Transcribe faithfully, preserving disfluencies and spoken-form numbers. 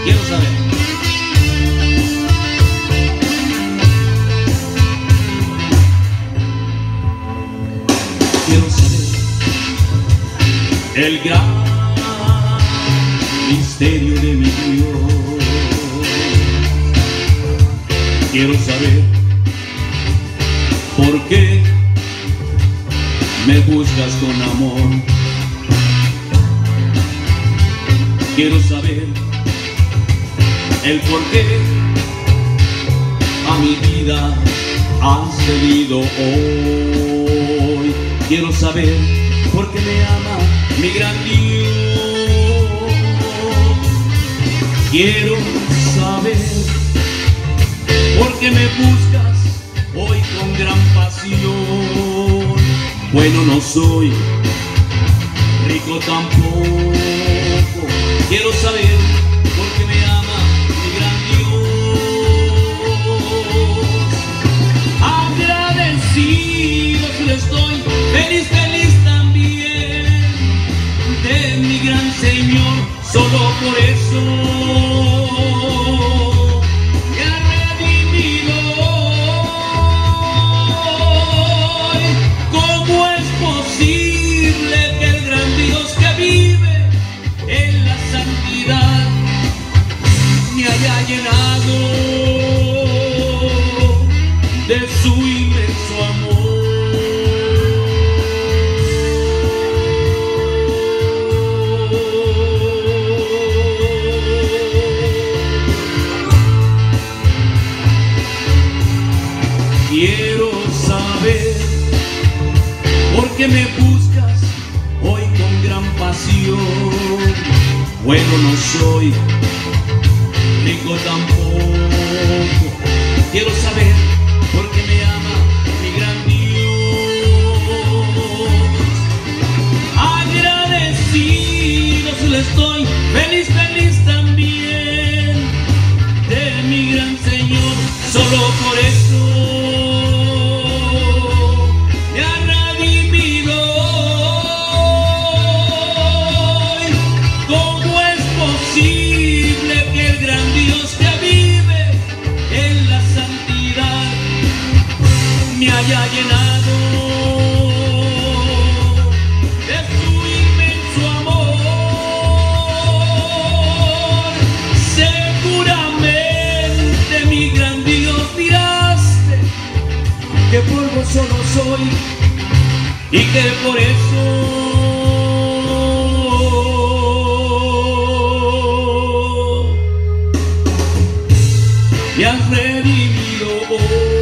Quiero saber. Quiero saber el gran misterio de mi Dios. Quiero saber por qué me buscas con amor. Quiero saber el por qué a mi vida has venido hoy. Quiero saber por qué me ama mi gran Dios. Quiero saber por qué me buscas hoy con gran pasión. Bueno no soy, rico tampoco. Quiero saber por qué me ama mi gran Dios. Agradecido le estoy, feliz, feliz también de mi gran Señor. Solo por eso me ha redimido hoy. ¿Cómo es posible que el gran Dios que vive en la santidad me haya llenado de su inmenso amor? Quiero saber por qué me buscas hoy con gran pasión. Bueno no soy, rico tampoco. Quiero saber por qué me ama mi gran Dios. Agradecido se le estoy, feliz, feliz también de mi gran Señor. Solo por eso me ha redimido hoy. ¿Cómo es posible que el gran Dios que vive en la santidad me haya llenado de su inmenso amor? Seguramente mi gran Dios miraste que polvo solo soy y que por eso me has redimido hoy.